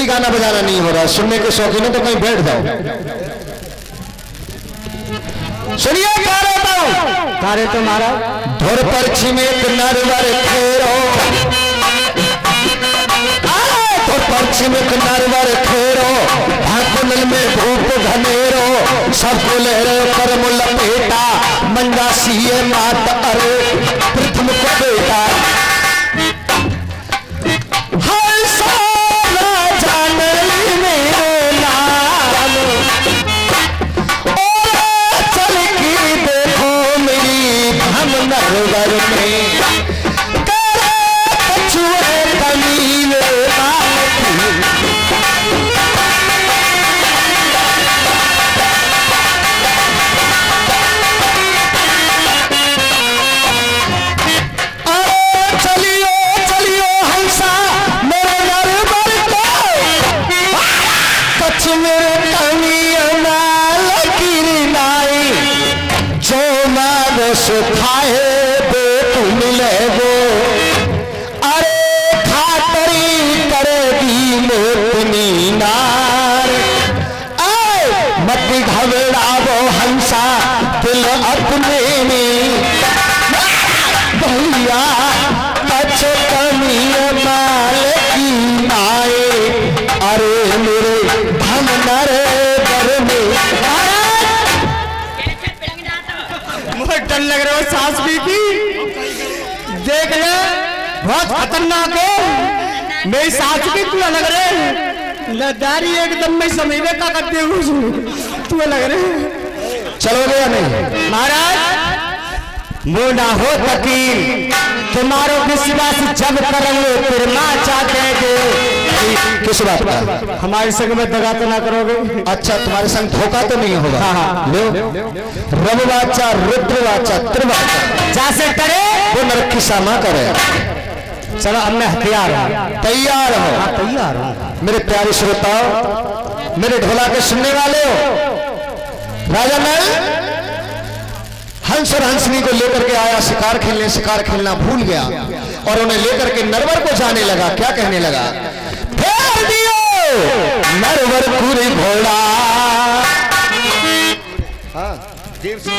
कोई गाना बजाना नहीं हो रहा, सुनने के शौकीन हो तो कहीं बैठ जाओ। सुनिए क्या रहता हूं तारे तुम्हारा धोर परछी में नरवर खेरो, धोर परछी में नरवर खेरो, भाकुल में धूप घनेरो, सबको लहरे कर लपेटा, मंदा सीए मात अरे प्रथम को बेटा। खाए दे तुम ले वो, अरे खातरी करेगी मोतनी नार, मत घबराओ हंसा दिल अपने में भैया, अच्छे कमी माल की आए, अरे मेरे धन नरे घर में डर लग रहा है। सांस भी की देख ले बहुत खतरनाक है, मेरी सांस भी तू लग रहे लदारी एकदम में समझने का करते हुए तू लग रहे। चलोगे या नहीं महाराज? मोना हो तकीर तुम्हारो विश्वास जब करेंगे फिर मां चाहते हैं कि किस बात का हमारे संग में दगा तो ना करोगे? अच्छा तुम्हारे संग धोखा तो नहीं होगा? हाँ लो रववाचा रुद्रवाचा त्रिवाचा जैसे करे वो नरक सामा करे। चलो अब मैं हथियार हूं, तैयार हो? तैयार हूं। मेरे प्यारे श्रोताओ, मेरे ढोला के सुनने वाले हो, राजा नल हंस और हंसनी को लेकर के आया शिकार खेलने, शिकार खेलना भूल गया और उन्हें लेकर के नरवर को जाने लगा। क्या कहने लगा? फेर दियो नरवर पूरी घोड़ा, देव सिंह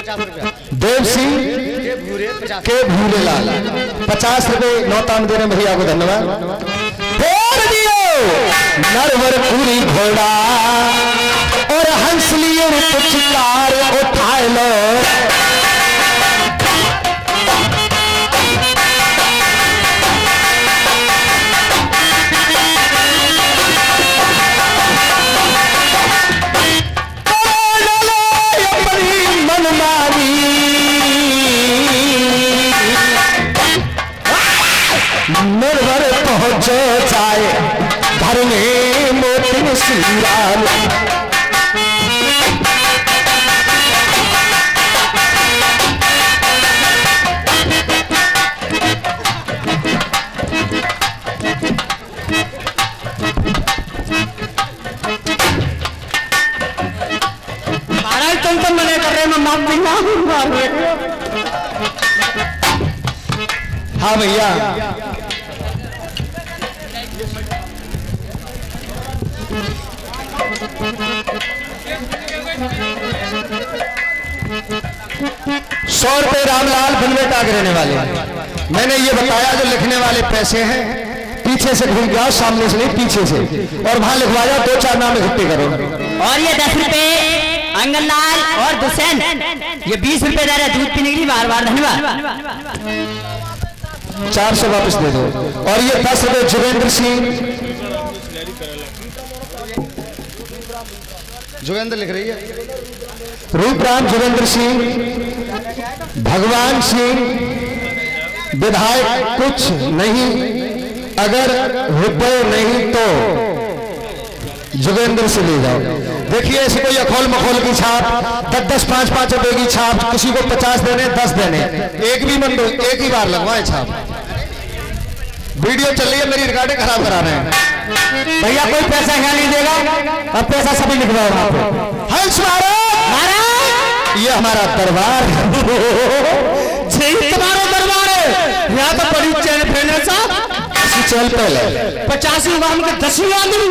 के भूरे लाल 50 रुपए नौतान दे रहे भैया को, धन्यवाद। फेर दियो नरवर पूरी घोड़ा और हंस लिए शिकार उठा लो, निर्भर पहुंचो जाए घर में मोती श्रीराम, महाराज तुम तो मने कर रहे, मैं माफ दूंगा। हाँ भैया ₹100 रामलाल बनवेटा के रहने वाले। मैंने ये बताया जो लिखने वाले पैसे हैं पीछे से घूम जाओ, सामने से नहीं पीछे से, और वहां लिखवा जाओ 2-4 नाम इकट्ठे करो। और ये 10 रुपए अंगनलाल और दुसैन, ये 20 रुपए दे रहे दूध पीने के लिए, बार बार धन्यवाद। 400 वापस दे दो। और ये 10 रुपए जोगेंद्र सिंह, जोगेंद्र लिख रही है, रूपराम जोगेंद्र सिंह, भगवान सिंह विधायक कुछ नहीं, अगर रुपए नहीं तो जोगेंद्र से ले जाओ। देखिए ऐसे कोई अखोल मखोल की छाप 10-10, 5-5 रुपए की छाप, किसी को 50 देने 10 देने, एक भी मत दो, एक ही बार लगवाए छाप। वीडियो चल रही है, मेरी रिकॉर्डिंग खराब करा रहे हैं भैया। कोई पैसा यहाँ नहीं देगा, अब पैसा सभी लिखवाओ वहां पे। हंस महाराज ये हमारा दरबार है, तुम्हारा दरबार है, यहाँ तो बड़ी चैन फैले साहब चल पहले 85 गांव के 10वीं आदमी।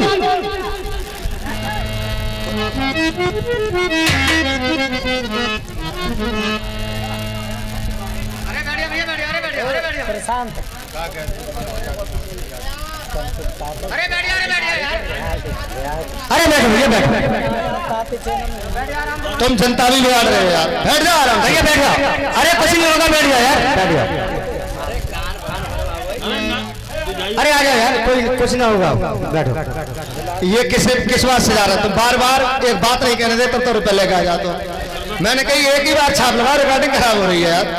अरे बैठो भैया बैठो, तुम जनता भी बिगाड़ रहे हो यार, बैठ जाओ आराम से, बैठ जाओ। अरे कुछ नहीं होगा, बैठ जाओ यार, बैठ जाओ। अरे आ जाओ यार, कोई कुछ ना होगा, बैठो। ये किस बात से जा रहा है? तुम बार बार एक बात नहीं कहने दे, तब तो रुपए लेके आ जाते हो। मैंने कही एक ही बार छाप लगा, रिकॉर्डिंग खराब हो रही है यार।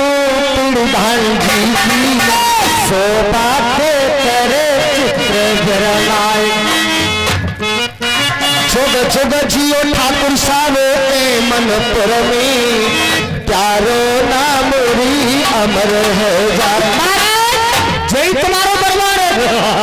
चुग चुग जियो ठाकुर सावे मनपुर में, प्यारो नाम री अमर है जा। जय तुम्हारा दरबार है।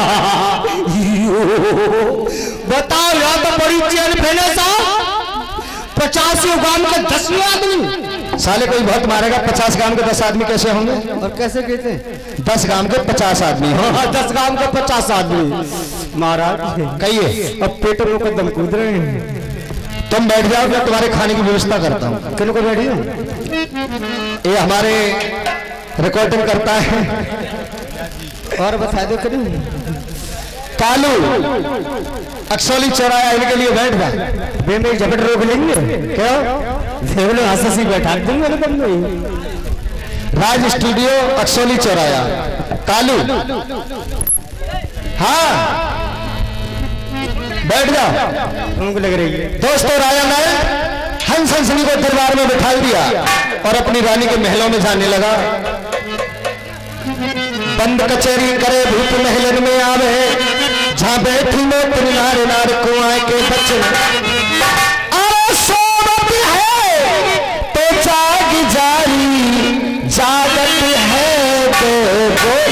बताओ यार, तो बड़ी चैन फैले साहब, 85 गांव के 10वीं आदमी। साले कोई बहुत मारेगा, 50 गांव के 10 आदमी कैसे होंगे? और कैसे कहते हैं 10 गांव के 50 आदमी? हाँ 10 गांव के 50 आदमी महाराज कहिए। अब पेट में को दम कूद रहे हैं। तुम बैठ जाओ, मैं तुम्हारे खाने की व्यवस्था करता हूँ। किन को बैठिए? ये हमारे रिकॉर्डिंग करता है और बता दो करी कालू अक्सौली चौराया, इनके लिए बैठ जा। वे मेरी झपट रोक लेंगे क्या? देवलो हंसी बैठा दूंगा तुम नहीं। राज स्टूडियो अक्सौली चौराया, कालू। हाँ बैठ जाओ, उनको लग रही है। दोस्तों राजा ने हंस हंसनी को दरबार में बिठा दिया और अपनी रानी के महलों में जाने लगा। बंद कचहरी करे भूत महलन में आवे, जहां बैठी नौकरी नार नार कुआं के बच्चे। अरे सोवत है तो जाग जारी, जागत है तो बोल।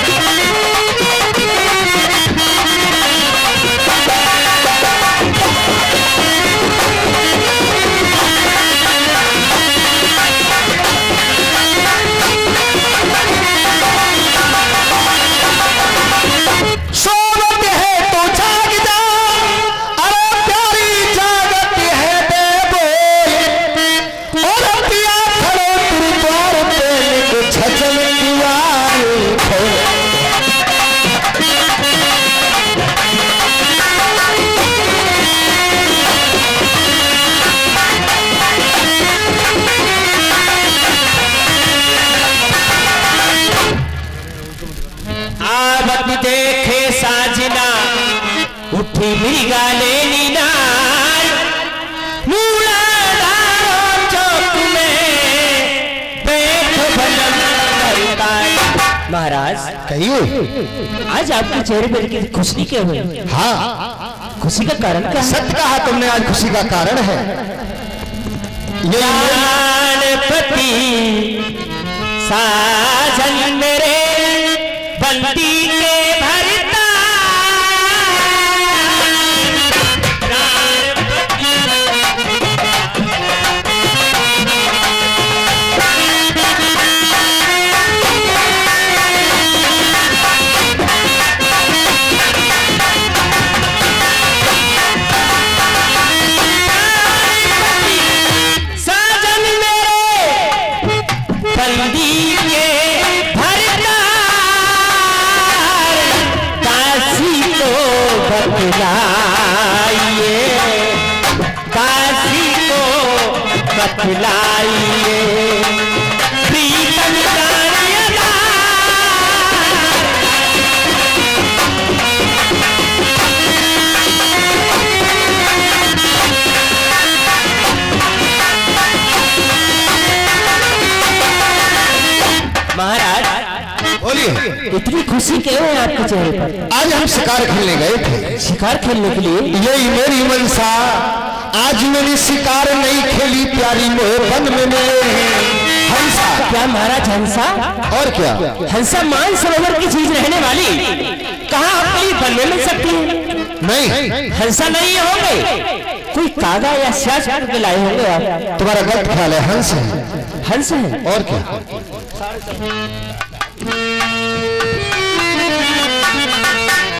देखे साजना उठी मृगा लेनी नार, चौक में बैठ महाराज। कहिए आज आपके चेहरे पर की खुशी क्यों हुई? हाँ खुशी का कारण क्या? सत्य कहा तुमने, आज खुशी का कारण है ये पति साजन मेरे बंदी के भरता। साजन मेरे बंदी के बतलाइए, काशी को बतलाइए, प्रीतम महाराज बोलिए, इतनी खुशी क्यों है आपके चेहरे पर? आज हम शिकार खेलने गए थे। शिकार खेलने के लिए? यही मेरी मनसा, आज मैंने शिकार नहीं खेली, प्यारी मोह वन में मिले हंसा। क्या महाराज हंसा? और क्या हंसा मान सरोवर की चीज रहने वाली, कहाँ आपके लिए वन में मिल सकती है? नहीं हंसा नहीं होंगे, कोई कागा या स्याज के लाए होंगे आप। तुम्हारा गलत ख्याल है, हंस है। हंस है और क्या?